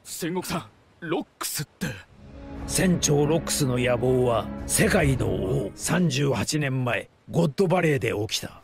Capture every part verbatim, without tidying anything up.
戦国さん、ロックスって。 船長ロックスの野望は世界の王さんじゅうはちねんまえゴッドバレーで起きた。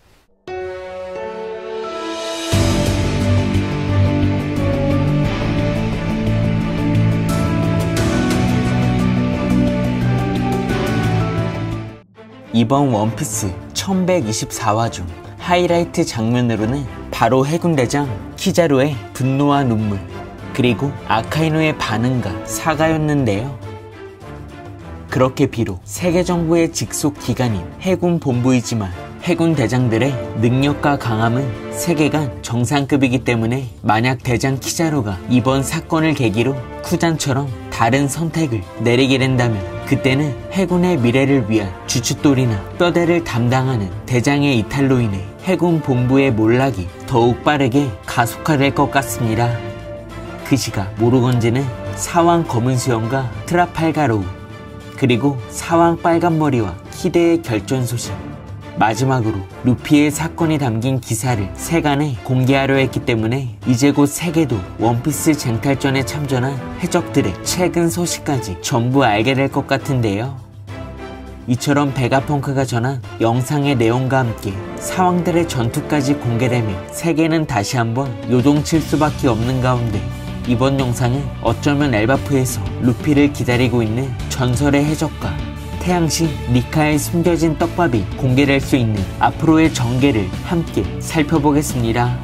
이번 원피스 천백이십사 화 중 하이라이트 장면으로는 바로 해군대장 키자루의 분노와 눈물, 그리고 아카이누의 반응과 사과였는데요. 그렇게 비록 세계정부의 직속 기관인 해군 본부이지만 해군 대장들의 능력과 강함은 세계관 정상급이기 때문에 만약 대장 키자루가 이번 사건을 계기로 쿠잔처럼 다른 선택을 내리게 된다면 그때는 해군의 미래를 위한 주춧돌이나 뼈대를 담당하는 대장의 이탈로 인해 해군 본부의 몰락이 더욱 빠르게 가속화될 것 같습니다. 그 시각 모르건즈는 사왕 검은 수염과 트라팔가 로우, 그리고 사왕 빨간머리와 키드의 결전 소식, 마지막으로 루피의 사건이 담긴 기사를 세간에 공개하려 했기 때문에 이제 곧 세계도 원피스 쟁탈전에 참전한 해적들의 최근 소식까지 전부 알게 될 것 같은데요. 이처럼 베가펑크가 전한 영상의 내용과 함께 사왕들의 전투까지 공개되며 세계는 다시 한번 요동칠 수밖에 없는 가운데 이번 영상은 어쩌면 엘바프에서 루피를 기다리고 있는 전설의 해적과 태양신 니카의 숨겨진 떡밥이 공개될 수 있는 앞으로의 전개를 함께 살펴보겠습니다.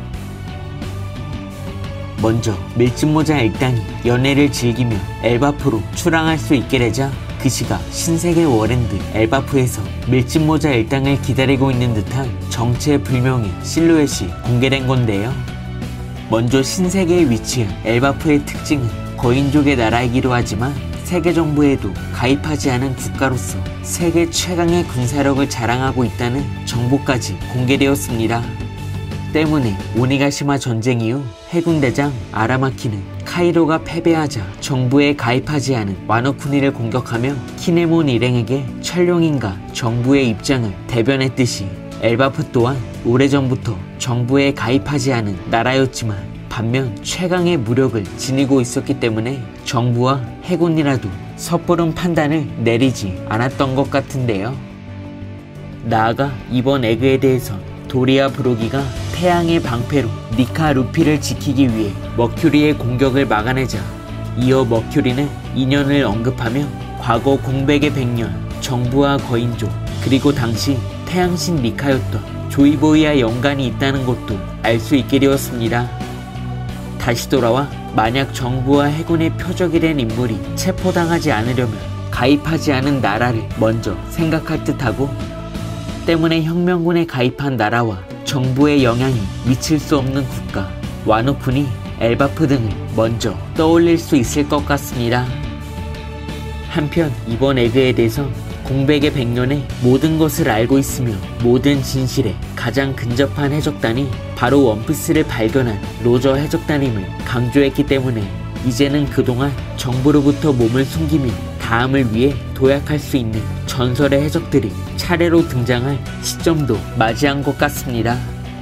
먼저 밀짚모자 일당이 연애를 즐기며 엘바프로 출항할 수 있게 되자 그 시각 신세계 워랜드 엘바프에서 밀짚모자 일당을 기다리고 있는 듯한 정체불명의 실루엣이 공개된 건데요. 먼저 신세계에 위치한 엘바프의 특징은 거인족의 나라이기도 하지만 세계 정부에도 가입하지 않은 국가로서 세계 최강의 군사력을 자랑하고 있다는 정보까지 공개되었습니다. 때문에 오니가시마 전쟁 이후 해군대장 아라마키는 카이로가 패배하자 정부에 가입하지 않은 와노쿠니를 공격하며 키네몬 일행에게 천룡인가 정부의 입장을 대변했듯이 엘바프 또한 오래전부터 정부에 가입하지 않은 나라였지만 반면 최강의 무력을 지니고 있었기 때문에 정부와 해군이라도 섣부른 판단을 내리지 않았던 것 같은데요. 나아가 이번 에그에 대해선 도리아 브로기가 태양의 방패로 니카 루피를 지키기 위해 머큐리의 공격을 막아내자 이어 머큐리는 인연을 언급하며 과거 공백의 백 년 정부와 거인족 그리고 당시 태양신 니카였던 조이보이와 연관이 있다는 것도 알 수 있게 되었습니다. 다시 돌아와 만약 정부와 해군의 표적이 된 인물이 체포당하지 않으려면 가입하지 않은 나라를 먼저 생각할 듯하고 때문에 혁명군에 가입한 나라와 정부의 영향이 미칠 수 없는 국가 와노쿠니, 엘바프 등을 먼저 떠올릴 수 있을 것 같습니다. 한편 이번 에그에 대해선 공백의 백 년에 모든 것을 알고 있으며 모든 진실에 가장 근접한 해적단이 바로 원피스를 발견한 로저 해적단임을 강조했기 때문에 이제는 그동안 정부로부터 몸을 숨기며 다음을 위해 도약할 수 있는 전설의 해적들이 차례로 등장할 시점도 맞이한 것 같습니다.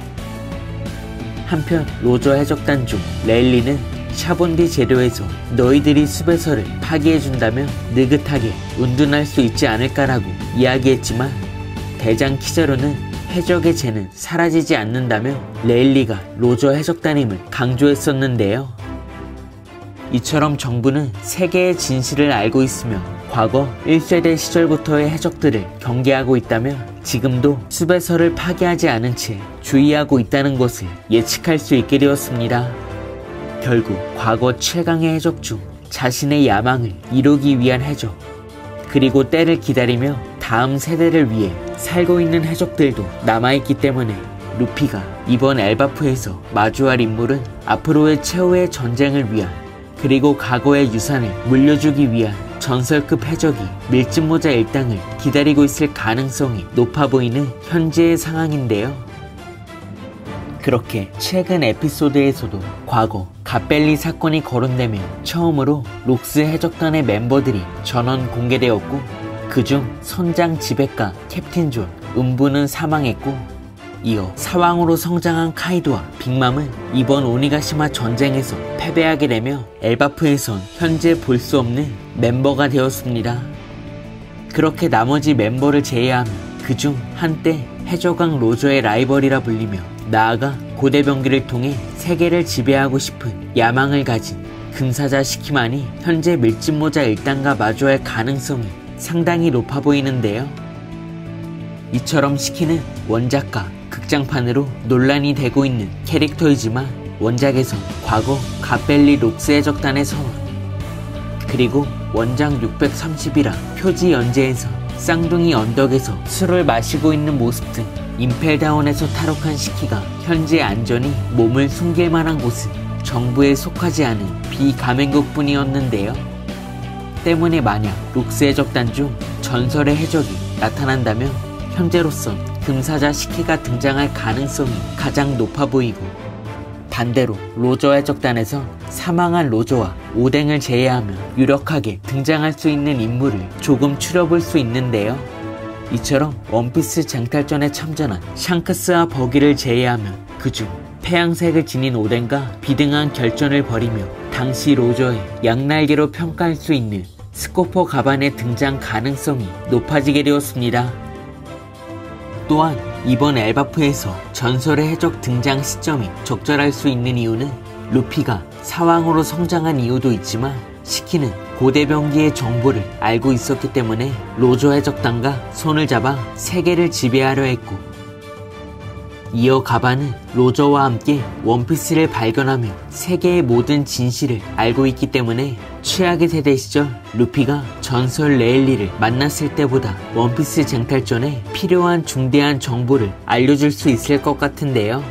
한편 로저 해적단 중 레일리는 샤본디 재료에서 너희들이 숲에서를 파괴해준다면 느긋하게 운둔할 수 있지 않을까라고 이야기했지만 대장 키자루는 해적의 죄는 사라지지 않는다며 레일리가 로저 해적단임을 강조했었는데요. 이처럼 정부는 세계의 진실을 알고 있으며 과거 일 세대 시절부터의 해적들을 경계하고 있다며 지금도 숲에서를 파괴하지 않은 채 주의하고 있다는 것을 예측할 수 있게 되었습니다. 결국 과거 최강의 해적 중 자신의 야망을 이루기 위한 해적, 그리고 때를 기다리며 다음 세대를 위해 살고 있는 해적들도 남아있기 때문에 루피가 이번 엘바프에서 마주할 인물은 앞으로의 최후의 전쟁을 위한 그리고 과거의 유산을 물려주기 위한 전설급 해적이 밀짚모자 일당을 기다리고 있을 가능성이 높아 보이는 현재의 상황인데요. 그렇게 최근 에피소드에서도 과거 갓벨리 사건이 거론되며 처음으로 록스 해적단의 멤버들이 전원 공개되었고 그중 선장 지백과 캡틴 존, 음부는 사망했고 이어 사왕으로 성장한 카이도와 빅맘은 이번 오니가시마 전쟁에서 패배하게 되며 엘바프에선 현재 볼 수 없는 멤버가 되었습니다. 그렇게 나머지 멤버를 제외하면 그중 한때 해적왕 로저의 라이벌이라 불리며 나아가 고대병기를 통해 세계를 지배하고 싶은 야망을 가진 금사자 시키만이 현재 밀짚모자 일당과 마주할 가능성이 상당히 높아 보이는데요. 이처럼 시키는 원작과 극장판으로 논란이 되고 있는 캐릭터이지만 원작에선 과거 갓벨리 록스 해적단의 서원, 그리고 원작 육백삼십이라 표지 연재에서 쌍둥이 언덕에서 술을 마시고 있는 모습 등 임펠다운에서 탈옥한 시키가 현재 안전히 몸을 숨길 만한 곳은 정부에 속하지 않은 비가맹국뿐이었는데요. 때문에 만약 록스 해적단 중 전설의 해적이 나타난다면 현재로선 금사자 시키가 등장할 가능성이 가장 높아 보이고, 반대로 로저 해적단에선 사망한 로저와 오뎅을 제외하면 유력하게 등장할 수 있는 인물을 조금 추려볼 수 있는데요. 이처럼 원피스 쟁탈전에 참전한 샹크스와 버기를 제외하면 그중 태양색을 지닌 오뎅과 비등한 결전을 벌이며 당시 로저의 양날개로 평가할 수 있는 스코퍼 가반의 등장 가능성이 높아지게 되었습니다. 또한 이번 엘바프에서 전설의 해적 등장 시점이 적절할 수 있는 이유는 루피가 사왕으로 성장한 이유도 있지만 시키는 고대병기의 정보를 알고 있었기 때문에 로저 해적단과 손을 잡아 세계를 지배하려 했고, 이어 가반은 로저와 함께 원피스를 발견하며 세계의 모든 진실을 알고 있기 때문에 최악의 세대 시절 루피가 전설 레일리를 만났을 때보다 원피스 쟁탈전에 필요한 중대한 정보를 알려줄 수 있을 것 같은데요.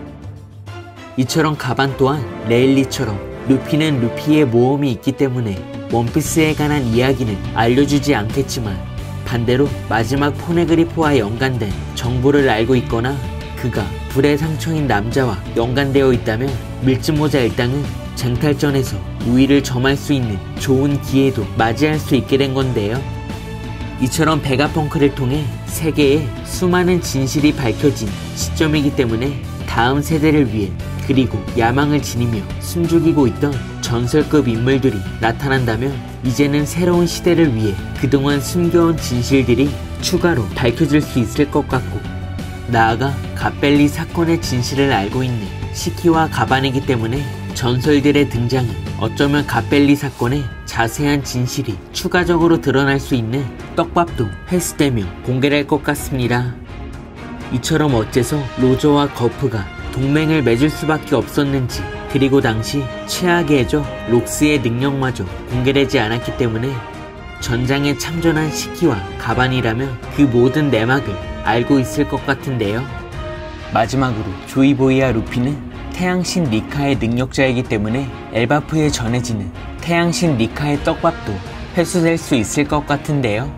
이처럼 가반 또한 레일리처럼 루피는 루피의 모험이 있기 때문에 원피스에 관한 이야기는 알려주지 않겠지만, 반대로 마지막 포네그리프와 연관된 정보를 알고 있거나 그가 불의 상처인 남자와 연관되어 있다면 밀짚모자 일당은 쟁탈전에서 우위를 점할 수 있는 좋은 기회도 맞이할 수 있게 된 건데요. 이처럼 베가펑크를 통해 세계의 수많은 진실이 밝혀진 시점이기 때문에 다음 세대를 위해, 그리고 야망을 지니며 숨죽이고 있던 전설급 인물들이 나타난다면 이제는 새로운 시대를 위해 그동안 숨겨온 진실들이 추가로 밝혀질 수 있을 것 같고, 나아가 갓벨리 사건의 진실을 알고 있는 시키와 가반이기 때문에 전설들의 등장은 어쩌면 갓벨리 사건의 자세한 진실이 추가적으로 드러날 수 있는 떡밥도 횟수되며 공개될 것 같습니다. 이처럼 어째서 로저와 거프가 동맹을 맺을 수밖에 없었는지, 그리고 당시 최악의 해적 록스의 능력마저 공개되지 않았기 때문에 전장에 참전한 시키와 가반이라면 그 모든 내막을 알고 있을 것 같은데요. 마지막으로 조이보이와 루피는 태양신 리카의 능력자이기 때문에 엘바프에 전해지는 태양신 리카의 떡밥도 회수될 수 있을 것 같은데요.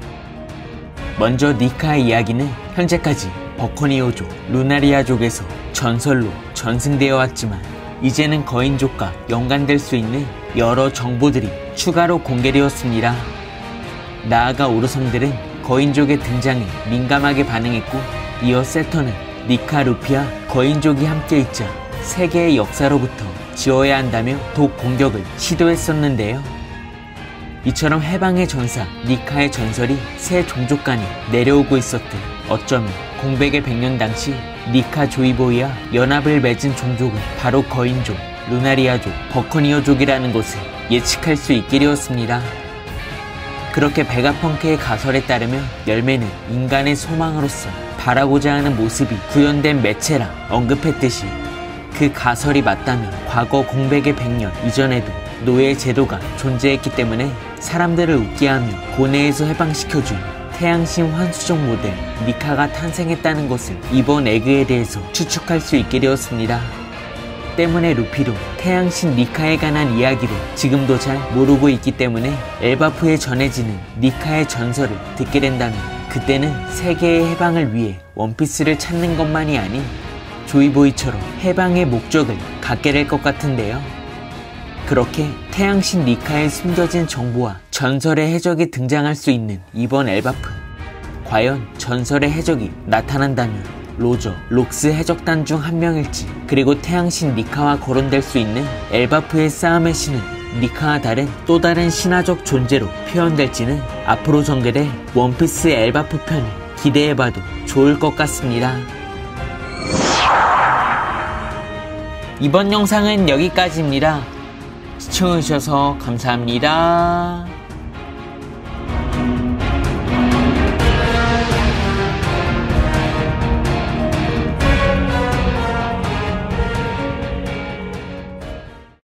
먼저 리카의 이야기는 현재까지 버커니오족, 루나리아족에서 전설로 전승되어 왔지만 이제는 거인족과 연관될 수 있는 여러 정보들이 추가로 공개되었습니다. 나아가 오르성들은 거인족의 등장에 민감하게 반응했고, 이어 세터는 리카, 루피와 거인족이 함께 있자 세계의 역사로부터 지워야 한다며 독 공격을 시도했었는데요. 이처럼 해방의 전사 리카의 전설이 새 종족 간에 내려오고 있었듯 어쩌면 공백의 백 년 당시 리카 조이보이와 연합을 맺은 종족은 바로 거인족, 루나리아족, 버커니어족이라는 것을 예측할 수 있게 되었습니다. 그렇게 베가펑크의 가설에 따르면 열매는 인간의 소망으로서 바라고자 하는 모습이 구현된 매체라 언급했듯이, 그 가설이 맞다면 과거 공백의 백 년 이전에도 노예 제도가 존재했기 때문에 사람들을 웃게 하며 고뇌에서 해방시켜준 태양신 환수족 모델 리카가 탄생했다는 것을 이번 에그에 대해서 추측할 수 있게 되었습니다. 때문에 루피도 태양신 리카에 관한 이야기를 지금도 잘 모르고 있기 때문에 엘바프에 전해지는 리카의 전설을 듣게 된다면 그때는 세계의 해방을 위해 원피스를 찾는 것만이 아닌 조이보이처럼 해방의 목적을 갖게 될 것 같은데요. 그렇게 태양신 리카에 숨겨진 정보와 전설의 해적이 등장할 수 있는 이번 엘바프, 과연 전설의 해적이 나타난다면 로저, 록스 해적단 중 한 명일지, 그리고 태양신 니카와 거론될 수 있는 엘바프의 싸움의 신은 니카와 다른 또 다른 신화적 존재로 표현될지는 앞으로 정글의 원피스 엘바프 편을 기대해봐도 좋을 것 같습니다. 이번 영상은 여기까지입니다. 시청해주셔서 감사합니다.